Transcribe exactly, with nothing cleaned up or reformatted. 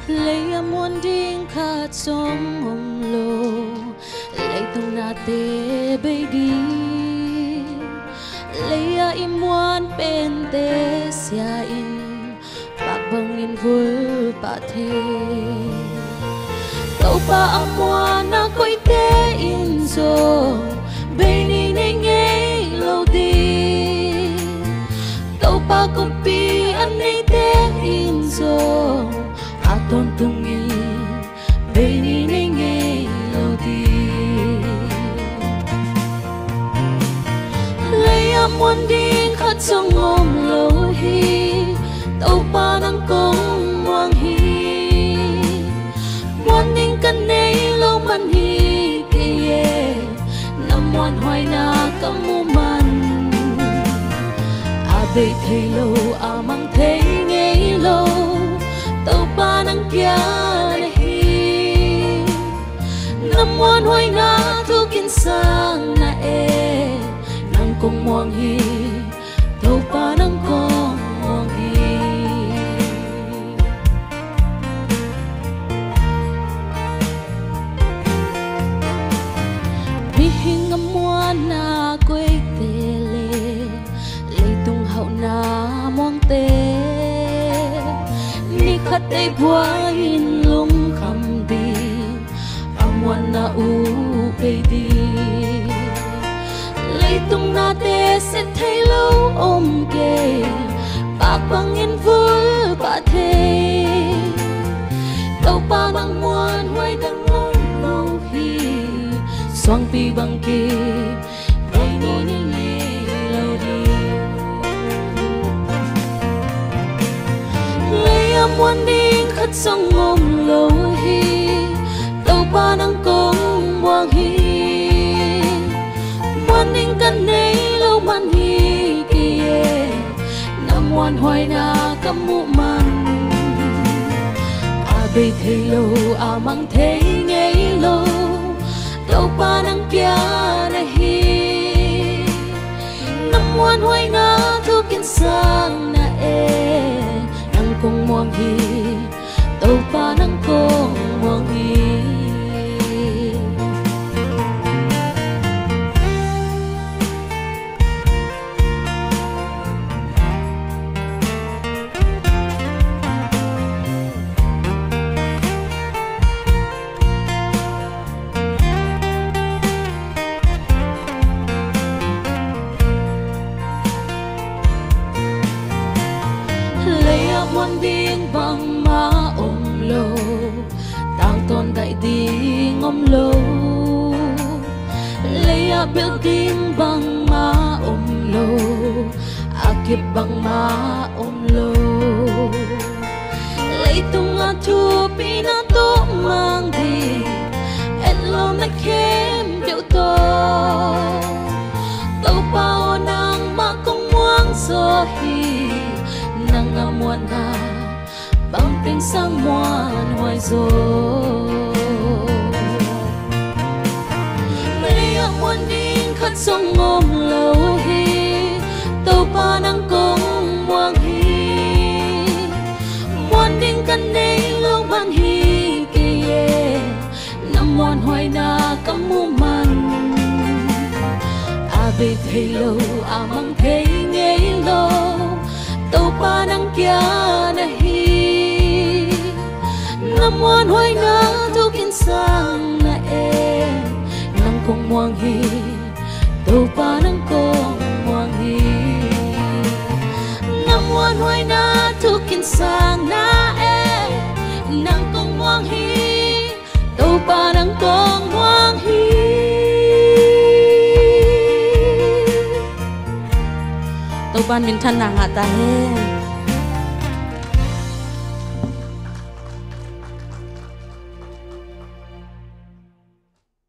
lấy muôn điên khát sống hồng lô lấy tung na tê bay đi lấy im muôn bên tê xia in bạc bằng in vui bạc thề tàu pa amuan na quay tê in zo bên đi nghe nghe lâu đi tàu pa kopi anh ấy tê in zo aton tungi bên đi nghe nghe lâu đi lấy amuan đi khát sông ôm lâu hi tàu pa nang kong wang hi muan ning kan nei lo man hi ke nam muan hoài na kamu man a be thei lo a mang thei ngei lo tàu pa nang kia na hi nam muan hoài na thu kin sang na e nang kong wang hi tàu pa nang kong wang hi hình âm muan na quê tê lê lấy tung hậu na mong tê ni khát tê bua in lung khăm đi amuan na u bê đi lấy tung na tê sẽ thấy lâu ôm kề bạc bằng yên vui bạc thề tàu pa bằng muan hoài đang ngóng lâu hi xoang pi bằng kia đây đi đi nghe lâu đi lấy amuan đi khát sông ôm lâu hi tàu pa nang kong wang hi muan ning kan nei lâu man hi kia nam muan hoài na kamu man a be thei lâu a mang thei ngei lâu tàu pa nang kia na hi nam muan hoài na thu kin sang na e nang kong muang hi tàu pa nang kong muang hi muan điên bằng má ôm lô tang tôn đại đi ngom lô lấy a biểu tin bằng má ôm lô a kịp bằng má ôm lô lấy tung a thua pi na tô mang đi en lo na khem biểu to tàu pa nang ma kong muang so hi nang amuan na bang ping sang muan hoài zo lấy amuan ding khát sông ôm lâu hi tàu pa nang kong muang hi muan ding kan nei lâu man hi kia nam muan hoài na kamu man a be thei lâu a mang thei ngei lâu tàu pa nang kia na hi nam muan hoài na thu kin sang na e nang kong muang hi tàu pa nang kong muang hi nam muan hoài na thu kin sang na e nang kong muang hi tàu pa nang kong muang hi tàu pan min than na nga ta he